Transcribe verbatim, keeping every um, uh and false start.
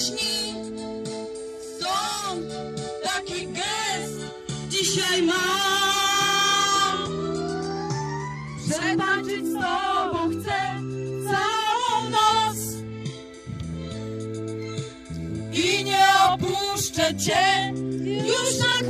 pieśni są taki gest dzisiaj mam, że tańczyć z tobą chcę całą noc i nie opuszczę cię już na